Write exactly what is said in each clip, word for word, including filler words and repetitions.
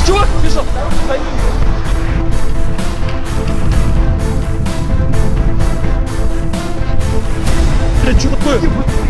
Чувак, бежал! Блядь, что такое?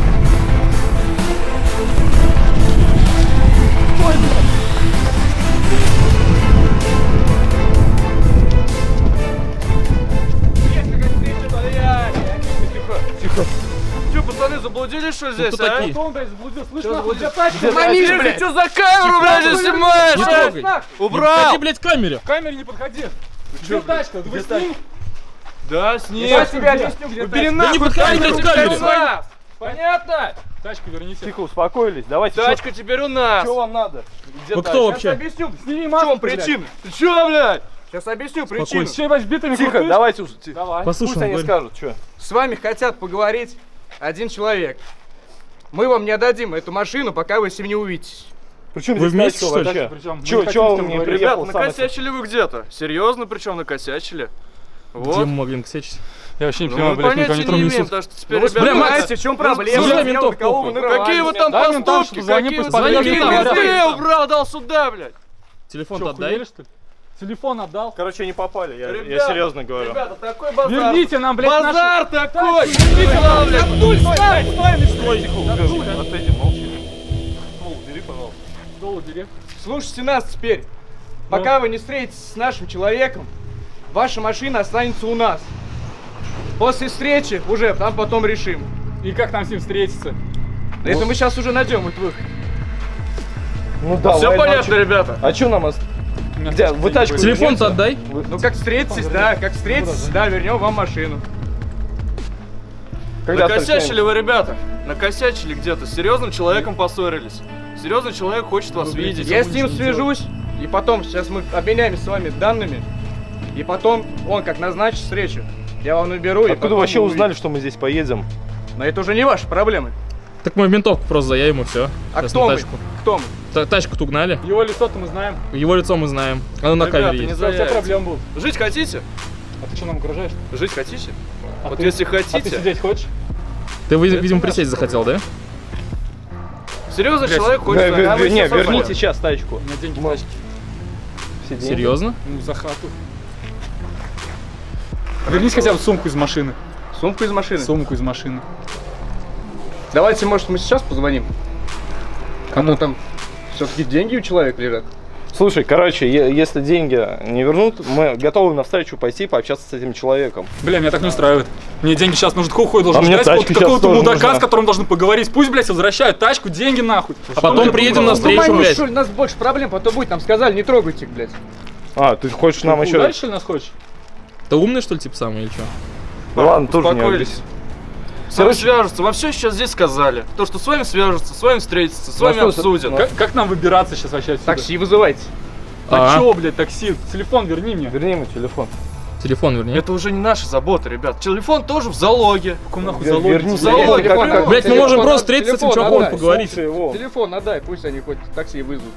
Тихо. Че, пацаны, заблудились, что здесь, а? а? Кто он, блядь, заблудил? Слышь, Чё нахуй, заблудил? где тачка? Мамиш, блядь! Что за камеру, блядь, здесь снимаешь? Не а? трогай. Убрал! Не подходи, блядь, к камере. К камере не подходи. Где тачка? Вы с ним? Да, с ним. Я тебе объясню, где Убери тачка. нахуй не подходи, камеру, блядь, к камере. у нас. Понятно? Тачку верните. Тихо, успокоились. Давайте. Тачка теперь у нас. Что вам надо? Где Вы тачка? кто вообще? Объясню. Сними В маску, чем блядь. причина? Ты чё, блядь? Сейчас объясню причину. Успокойся. Че, ебать, битами Тихо, крутишь? давайте уже. тихо. Давай. Послушай, Пусть они говори. скажут, что. С вами хотят поговорить один человек. Мы вам не отдадим эту машину, пока вы с ним не увидитесь. Причем Вы здесь вместе, тачка что ли? вообще? Причем, Чё, мы не чё хотим он с тобой мне говорить. приехал? Ребята, сам накосячили вы где-то. Серьезно, причем накосячили. Где Вот. мы могли накосячить? Я вообще не Ну, понимаю, мы блядь, никого понятия не не трогаю. имеем, несут. потому что теперь, Ну, ребята, бля, понимаете, мать, в чем проблема? слушай, Я ментов, на кого вы похуй. нарываетесь? Какие вы там Дай ментам, поступки, чтобы звони, какие пусть вы подъедут. какие Звони менты ментам. убрал, дал сюда, блядь. Телефон-то Чё, отдай. охуели, что ли? Телефон отдал. Короче, не попали, я, я Ребята, серьезно говорю. Ребята, такой базар. Верните нам, блядь, Базар наши... такой! Верните нам, блядь! Абдуль, стой! Стой, тихо, убери. Отойди, молчи. Ствол убери, пожалуйста. Стол убери. Слушайте нас теперь. Пока вы не встретитесь с нашим человеком, ваша машина останется у нас. После встречи уже там потом решим. И как нам с ним встретиться? Это мы сейчас уже найдем этот выход. Ну да, Все понятно, ребята? А что нам... ос- У меня Где? тачки Вы не тачку будет. Телефон-то отдай. Ну как встретитесь, да, как встретитесь, да, вернем вам машину. Когда Накосячили вы, ребята. Накосячили где-то. С серьезным человеком поссорились. Серьезный человек хочет вас видеть. Я с ним свяжусь, и потом, сейчас мы обменяемся с вами данными, и потом он как назначит встречу. Я вам наберу. и Откуда потом вообще вы узнали, что мы здесь поедем? увидите. Но это уже не ваши проблемы. Так мы в ментовку просто заявим и все. А кто мы? Кто мы? Та Тачку-то угнали. Его лицо-то мы знаем. Его лицо мы знаем. Оно на Ребята, камере не есть. за- У тебя проблем будут. Жить хотите? А ты что нам угрожаешь? Жить хотите? А Вот ты- если А ты хотите. сидеть хочешь? Ты, ви- видимо, Это присесть захотел, да? Серьезный Блядь, человек хочет. Вер- а вер- вы Не, всё верните собрали. сейчас тачку. У меня деньги в Мы- тачке. Все деньги. Серьезно? Ну, за хату. Вернись хотя бы сумку из машины. Сумку из машины. Сумку из машины. Давайте, может, мы сейчас позвоним. Кому? Там все-таки деньги у человека лежат. Слушай, короче, е- если деньги не вернут, мы готовы навстречу пойти пообщаться с этим человеком. Бля, меня так не устраивает. Мне деньги сейчас нужны. Какой хуй должен А мне ждать тачка какого-то сейчас тоже мудака, нужна. с которым должны поговорить? Пусть, блядь, возвращают тачку, деньги нахуй. А потом приедем на встречу, Ну, блядь. что ли, у нас больше проблем потом будет. Нам сказали, не трогайте их, блядь. А, ты хочешь нам еще... Дальше ли нас хочешь? Ты умный, что ли, типа, самый или что? Ну ладно, тоже не Успокоились. агрессив. С вами свяжутся, вам все сейчас здесь сказали. То, что с вами свяжутся, с вами встретятся, с Ну, вами что, обсудят. Как, как нам выбираться сейчас вообще отсюда? Такси вызывайте. А, А. чё, блядь, такси? Телефон верни мне. Верни ему телефон. Телефон верни. Это уже не наша забота, ребят. Телефон тоже в залоге. Каком нахуй Вер- залоге? верни тебе? телефон, телефон, телефон, как- как- Блять, мы телефон можем отдай, просто встретиться с этим телефон чуваком, отдай. поговорить. Слушай его. Телефон отдай, пусть они хоть такси вызовут.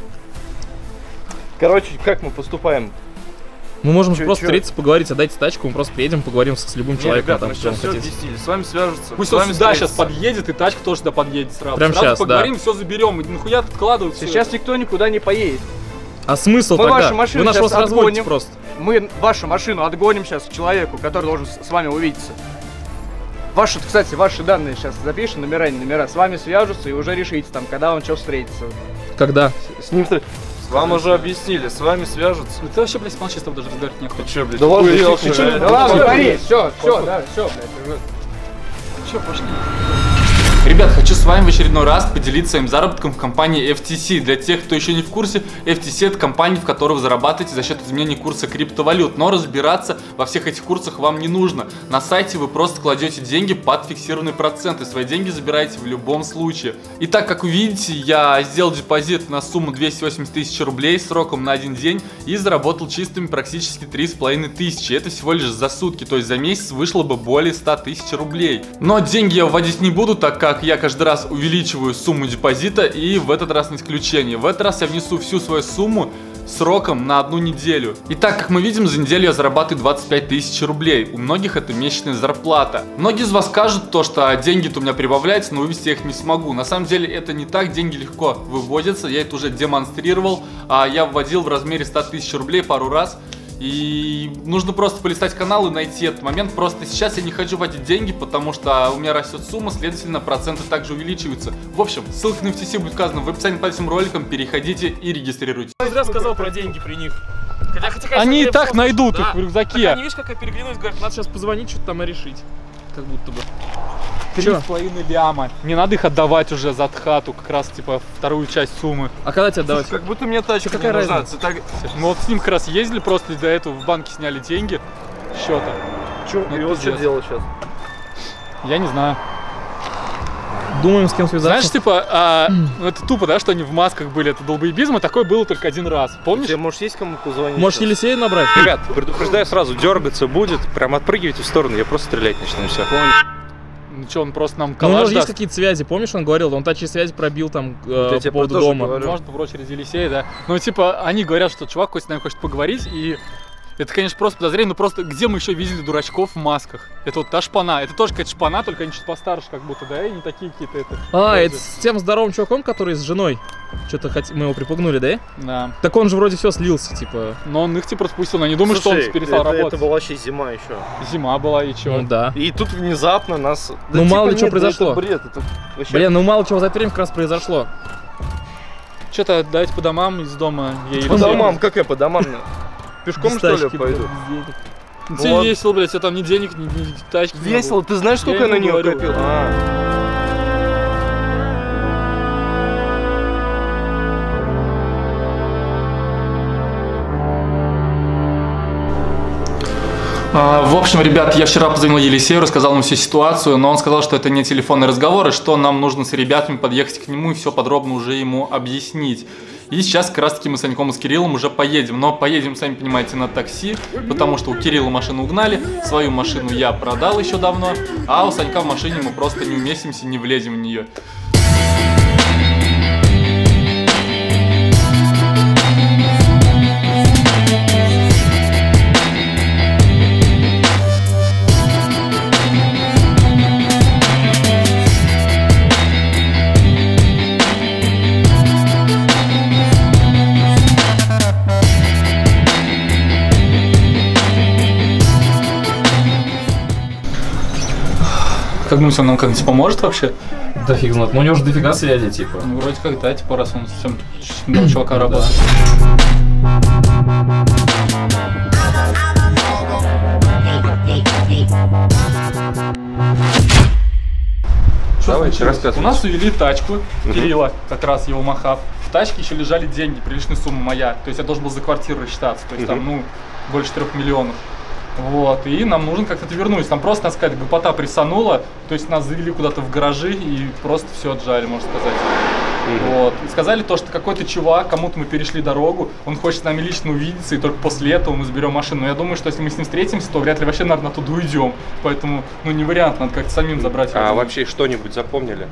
Короче, как мы поступаем? Мы можем Чё- просто чё? встретиться, поговорить, отдайте тачку, мы просто приедем, поговорим с, с любым Не, человеком. ребята, там, мы что он сейчас все хотите. объяснили. С вами свяжутся. Пусть с он вами сюда сейчас встретятся. подъедет, и тачка тоже сюда подъедет сразу. Прям сразу щас, поговорим, да. все заберем. И нахуя откладывать всё Сейчас это? никто никуда не поедет. А смысл Мы тогда? вашу машину Вы нашего сейчас разводите отгоним. просто. Мы вашу машину отгоним сейчас к человеку, который должен с с вами увидеться. Ваши, кстати, ваши данные сейчас запишем, номера, не номера, с вами свяжутся и уже решите там, когда он что встретится. Когда? С ним... встр- Вам уже объяснили, с вами свяжутся. Ну, ты вообще, блядь, молчи, с тобой даже разговаривать не Ты хочешь. че, блядь? Да ладно, охуел, тихо, что ли? тихо. Да ладно, Тихо. говори, все, все, да, все, блядь, уже. Че, пошли. Ребят, хочу с вами в очередной раз поделиться своим заработком в компании эф ти си. Для тех, кто еще не в курсе, эф ти си это компания, в которой вы зарабатываете за счет изменения курса криптовалют. Но разбираться во всех этих курсах вам не нужно. На сайте вы просто кладете деньги под фиксированный процент и свои деньги забираете в любом случае. Итак, как вы видите, я сделал депозит на сумму двести восемьдесят тысяч рублей сроком на один день и заработал чистыми практически три с половиной тысячи. Это всего лишь за сутки, то есть за месяц вышло бы более ста тысяч рублей. Но деньги я вводить не буду, так как я каждый раз увеличиваю сумму депозита, и в этот раз не исключение. В этот раз я внесу всю свою сумму сроком на одну неделю. И так, как мы видим, за неделю я зарабатываю двадцать пять тысяч рублей. У многих это месячная зарплата. Многие из вас скажут то, что деньги-то у меня прибавляются, но вывести я их не смогу. На самом деле это не так, деньги легко выводятся, я это уже демонстрировал. А я вводил в размере ста тысяч рублей пару раз. И нужно просто полистать канал и найти этот момент. Просто сейчас я не хочу вводить деньги, потому что у меня растет сумма, следовательно, проценты также увеличиваются. В общем, ссылка на эф ти си будет указана в описании под этим роликом. Переходите и регистрируйтесь. Я зря сказал про деньги при них. Хотя, хотя, конечно, Они и так просто... найдут да. их в рюкзаке. Так они, видишь, как я переглянулись, говорят, надо сейчас позвонить, что-то там и решить. Как будто бы. Три с половиной ляма. Не надо их отдавать уже за хату, как раз типа вторую часть суммы. А когда тебе отдавать? Как будто мне тачка какая не нужна. разница? Так... Мы вот с ним как раз ездили, просто до этого в банке сняли деньги счета. Чё, Ну, и вот что пиздец. делать сейчас? Я не знаю. Думаем, с кем связаться. Знаешь, типа, а, ну, это тупо, да, что они в масках были, это долбоебизм, и такое было только один раз. Помнишь? Тебе, может, есть кому позвонить? Можешь сейчас? Елисея набрать? Ребят, предупреждаю сразу, дергаться будет, прям отпрыгивайте в сторону, я просто стрелять начну, все. Ну что, он просто нам Ну, у него коллаж же есть даст. какие-то связи, помнишь, он говорил, он тачи связи пробил там э, Я по тебе поводу тоже дома. говорю. Может, по очереди Елисея, да. Ну, типа, они говорят, что чувак с нами хочет поговорить, и это, конечно, просто подозрение, но просто где мы еще видели дурачков в масках? Это вот та шпана. Это тоже какая-то шпана, только они чуть постарше как будто, да, и не такие какие-то это. А, вроде. это с тем здоровым чуваком, который с женой. Что-то хот... мы его припугнули, да? Да. Так он же вроде все слился, типа. Но он их типа распустил, но я не думаю, что он перестал это, работать. это была вообще зима еще. Зима была, и чё? Ну да. И тут внезапно нас... Ну, мало ли что произошло. Это бред, это вообще... Блин, ну мало чего за это время как раз произошло. Что-то давайте по домам из дома. Я По Елисея. домам, как я по домам? Пешком, Без что ли, тачки, пойду? блин, без денег. Ну, тебе Вот. весело, блядь, тебе там ни денег, ни, ни тачки. не Весело, было. ты знаешь, сколько Я я на ему нее говорю. копил? А. А, в общем, ребят, я вчера позвонил Елисею, рассказал ему всю ситуацию, но он сказал, что это не телефонный разговор, и что нам нужно с ребятами подъехать к нему и все подробно уже ему объяснить. И сейчас как раз таки мы с Саньком и с Кириллом уже поедем, но поедем, сами понимаете, на такси, потому что у Кирилла машину угнали, свою машину я продал еще давно, а у Санька в машине мы просто не уместимся, не влезем в нее. Как думаете, он нам как-нибудь поможет вообще? Да фиг знает, ну у него же дофига связи, типа. Ну, вроде как, да, типа, раз он с тем чувака работает. Что Давайте, случилось? рассказывайте. У нас увели тачку Кирилла, как раз его махав. В тачке еще лежали деньги, приличная сумма моя. То есть я должен был за квартиру рассчитаться. То есть там, ну, больше трех миллионов. Вот, и нам нужно как-то это вернуть. Там просто, так сказать, гопота прессанула. То есть нас завели куда-то в гаражи и просто все отжали, можно сказать. Вот. И сказали то, что какой-то чувак, кому-то мы перешли дорогу, он хочет с нами лично увидеться, и только после этого мы заберем машину. Но я думаю, что если мы с ним встретимся, то вряд ли вообще, наверное, оттуда уйдем. Поэтому, ну, не вариант, надо как-то самим забрать. А вообще что-нибудь запомнили?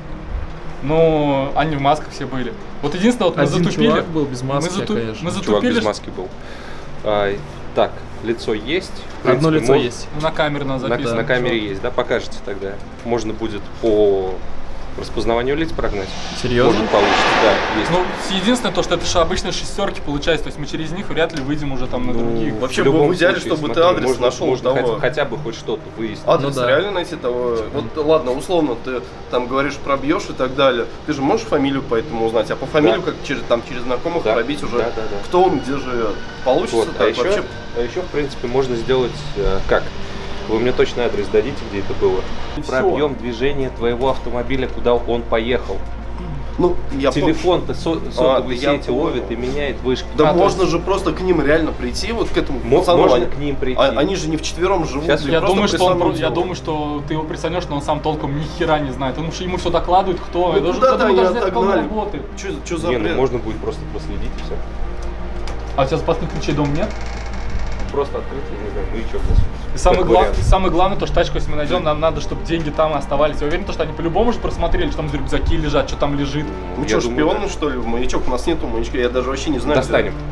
Ну, они в масках все были. Вот единственное, вот мы Один затупили. чувак был без маски, мы, зату... конечно. мы Чувак затупили. без маски был. А, так, лицо есть. В Одно принципе, лицо мож- На есть. камере надо На, записано. на камере есть, да? Покажете тогда. Можно будет по распознаванию лиц прогнать. Серьезно? Может получится, да, есть. Ну, единственное то, что это же обычные шестерки получается, то есть мы через них вряд ли выйдем уже там на Ну, другие. Вообще в любом бы в идеале, случае, чтобы ты смотри, адрес можно- нашел можно того. хотя, хотя бы хоть что-то выяснить. Адрес Ну да. реально найти того. Вот ладно, условно, ты там говоришь, пробьешь и так далее. Ты же можешь фамилию по этому узнать, а по фамилию Да. как через там через знакомых Да. пробить уже, Да, да, да. кто он, где живет. Получится Вот, так а, еще, вообще. а еще, в принципе, можно сделать э, как? Вы мне точный адрес дадите, где это было? И всё. Пробьем движение твоего автомобиля, куда он поехал. Ну, я помню. Телефон-то со- сотовые да я сети понял. ловит и меняет вышки. Да А, то можно есть же просто к ним реально прийти, вот к этому мо- пацану. можно они, к ним прийти. а- они же не вчетвером живут. Сейчас и Я просто думаю, что он, присануть я его. думаю, что ты его присанешь, но он сам толком ни хера не знает. Потому что ему все докладывают, кто. Ну, я даже, куда-то я думаю, они даже знает, как он отогнали. работает. Чё, чё за Не, ну бред? можно будет просто проследить и все. А у тебя запасных ключей дома нет? Просто открыть, я не знаю, ну и что здесь? И самое, Как гла- вариант. и самое главное, то, что тачку, если мы найдем, нам надо, чтобы деньги там оставались. Я уверен, то, что они по-любому же просмотрели, что там в рюкзаке лежат, что там лежит. Мы Я что, думаю, шпионы, да. что ли? Маячок у нас нету, маячка, я даже вообще не знаю. где- Достанем.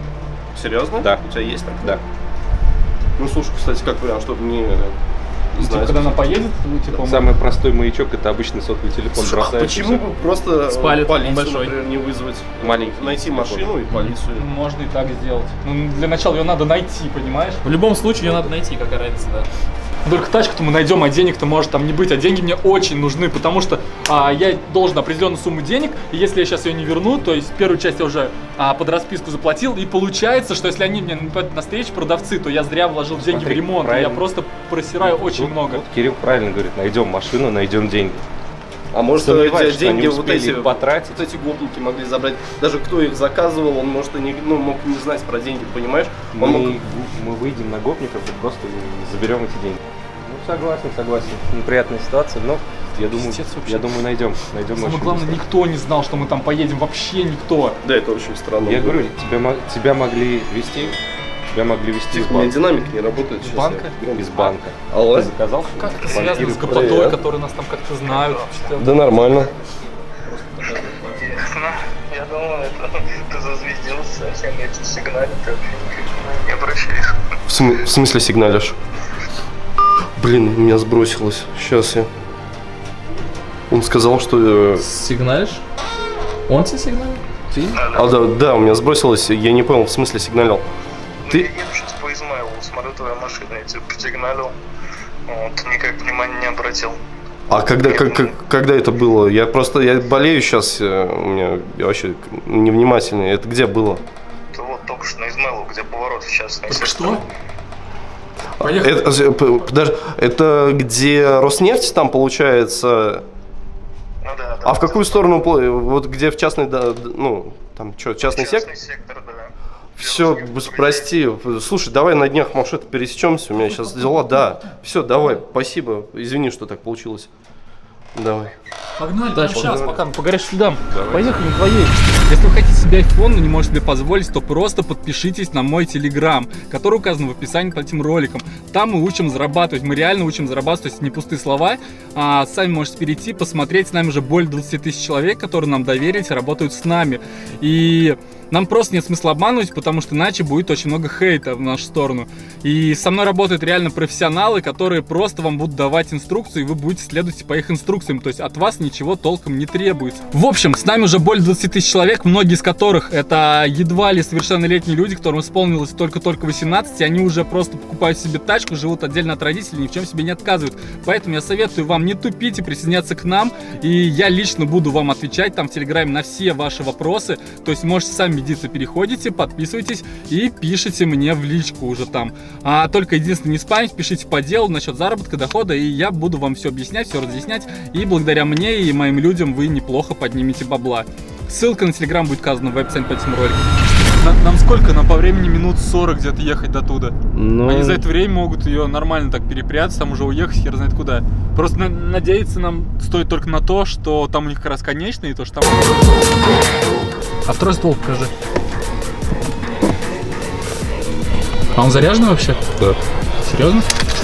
Серьезно? Да. У тебя есть так? Да. Ну слушай, кстати, как вариант, чтобы не Типа, знать. когда она поедет, вы, типа, Самый простой маячок — это обычный сотовый телефон. Слушай, а бросаешь, почему и бы просто Спалит, полицию, он большой. например, не вызвать? Маленький Найти телефон. машину и полицию. можно и так сделать. Ну, для начала ее надо найти, понимаешь? В любом случае ее надо найти, какая разница, да. Только тачку-то мы найдем, а денег-то может там не быть. А деньги мне очень нужны, потому что а, я должен определенную сумму денег, и если я сейчас ее не верну, то есть первую часть я уже а, под расписку заплатил, и получается, что если они мне на встречу продавцы, то я зря вложил деньги Смотри, в ремонт, и я правильно. просто просираю очень Вот- много. Вот Кирилл правильно говорит, найдем машину, найдем деньги. А может, Сомневаюсь, эти что они деньги вот успели эти их потратить. вот эти гопники могли забрать. Даже кто их заказывал, он может и не, ну, мог не знать про деньги, понимаешь? Мы, Он мог... мы выйдем на гопников и просто заберем эти деньги. Ну, согласен, согласен. Неприятная ситуация, но я думаю, Пиздец вообще. я думаю, найдем. найдем Самое очень главное, быстро. никто не знал, что мы там поедем, вообще никто. Да, это очень странно. Я говорю, тебя, мо- тебя могли вести, тебя могли вести из у меня банка. динамик не работает. Из Сейчас банка? я- Из банка. Алло? Ты заказал? Как это Банкиры связано с продают. гопотой, которые нас там как-то знают? Что- Да нормально. Я думал, это ты зазвездился, совсем эти сигналы, ты вообще не обращаешься. В, см- в смысле сигналишь? Блин, меня сбросилось. Сейчас я. Он сказал, что... э, Сигналишь? Он тебе сигналит? Ты? А, да, да, у меня сбросилось. Я не понял, в смысле сигналил. Я Ты... еду сейчас по Измайлову, смотрю твою машину, я тебе посигналил. Вот, никак внимания не обратил. А когда, как, как- когда это было? Я просто, я болею сейчас, у меня я вообще невнимательный. Это где было? Это вот только что на Измайлову, где поворот в частный Только сектор. что? Поехали. Это, п- подожди, это где Роснефть там получается? Ну да, да. А в какую сторону, пла- вот где в частный, да, д- ну, там что, частный сектор? Частный сектор, да. Все, прости, слушай, давай на днях, может, это пересечемся, у меня сейчас дела, да. Все, давай, спасибо, извини, что так получилось. Давай. Погнали, Дальше. прямо сейчас, Пока по горячим следам. Давай. Поехали на твоей. Если вы хотите себе iPhone, но не можете себе позволить, то просто подпишитесь на мой Telegram, который указан в описании под этим роликом. Там мы учим зарабатывать, мы реально учим зарабатывать, то есть не пустые слова. А сами можете перейти, посмотреть, с нами уже более двадцати тысяч человек, которые нам доверились, работают с нами. И нам просто нет смысла обманывать, потому что иначе будет очень много хейта в нашу сторону. И со мной работают реально профессионалы, которые просто вам будут давать инструкции, и вы будете следовать по их инструкциям. То есть от вас ничего толком не требуется. В общем, с нами уже более двадцати тысяч человек, многие из которых это едва ли совершеннолетние люди, которым исполнилось только-только восемнадцать, и они уже просто покупают себе тачку, живут отдельно от родителей, ни в чем себе не отказывают. Поэтому я советую вам не тупить и присоединяться к нам, и я лично буду вам отвечать там в Телеграме на все ваши вопросы. То есть можете сами убедиться, переходите, подписывайтесь и пишите мне в личку уже там. А только единственное, не спамить, пишите по делу насчет заработка, дохода, и я буду вам все объяснять, все разъяснять, и благодаря мне и моим людям вы неплохо поднимете бабла. Ссылка на Телеграм будет указана в описании под этим роликом. На- нам сколько? Нам по времени минут сорок где-то ехать до туда. Ну, Они за это время могут ее нормально так перепрятаться, там уже уехать, хер знает куда. Просто на- надеяться нам стоит только на то, что там у них как раз конечный, и то, что там... А второй ствол покажи. А он заряженный вообще? Да. Серьезно?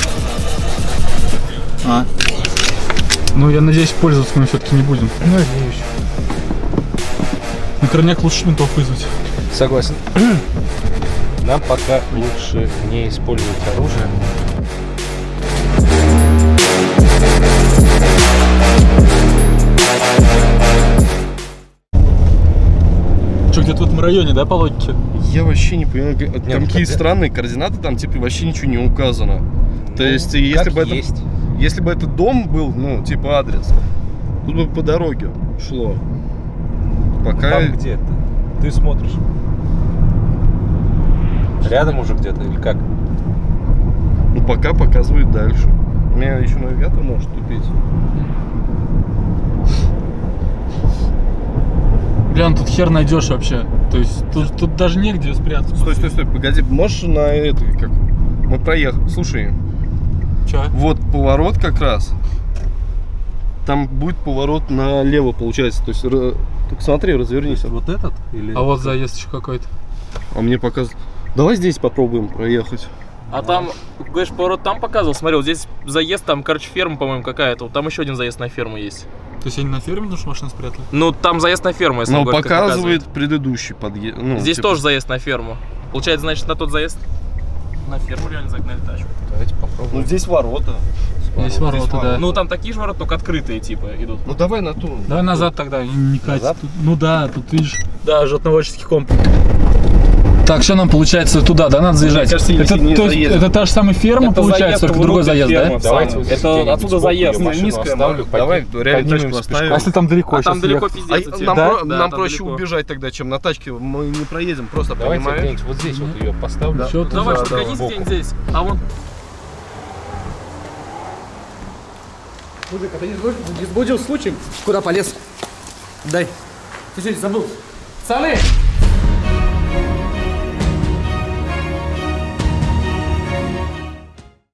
А. Ну, я надеюсь, пользоваться мы все-таки не будем. Надеюсь. На крайняк лучше ментов вызвать. Согласен. Нам пока лучше не использовать оружие. Что, где-то в этом районе, да, по логике? Я вообще не понимаю, как- там ну, какие когда- странные координаты, там типа вообще ничего не указано. То есть, если как бы это, есть. если бы это дом был, ну, типа адрес, тут бы по дороге шло. Пока... Там где-то. Ты смотришь. Рядом уже где-то или как? Ну, пока показывает дальше. У меня еще навигатор может тупить. Бля, ну тут хер найдешь вообще. То есть тут, тут даже негде спрятаться. Стой, стой, стой, погоди, можешь на это, как... Мы проехали. Слушай, Че? вот поворот как раз. Там будет поворот налево, получается. То есть, ра- только смотри, развернись. Вот этот? Или... А вот заезд еще какой-то. А мне показывает. Давай здесь попробуем проехать. А там, говоришь, поворот там показывал? Смотри, вот здесь заезд, там, короче, ферма, по-моему, какая-то. Вот там еще один заезд на ферму есть. То есть они на ферме нашу машину спрятали? Ну, там заезд на ферму, если Но он говорит, как показывает предыдущий подъезд. Ну, Здесь типа- тоже заезд на ферму. Получается, значит, на тот заезд на ферму реально загнали тачку. Давайте попробуем. Ну здесь ворота. Есть ворота, да. Ну там такие же ворота, только открытые, типа, идут. Ну давай на ту. Давай назад тогда, не, не катить. Назад? Тут- ну да, тут видишь, да, животноводческий комплекс. Так, что нам получается туда, да, надо заезжать? кажется, это, если не то есть, заедем. это та же самая ферма, Это получается, заезд только другой внутрь заезд, фермы. да? Давайте Сань, вот это здесь отсюда сбоку заезд, я машину низкая, оставлю, давай, пойдем- реально поднимемся тачку оставим. пешком. А если там далеко А там сейчас далеко ехать? пиздец А, идти. нам Да? про- Да, нам там проще далеко. убежать тогда, чем на тачке. Мы не проедем, просто Давайте понимаешь? где-нибудь вот здесь вот ее поставлю. Да. Чё ты Давай, за- что давай. гоните где-нибудь здесь. А вон. Мужик, а ты не сбудил, не сбудил случаем? Куда полез? Дай. Ты что, забыл? Пацаны!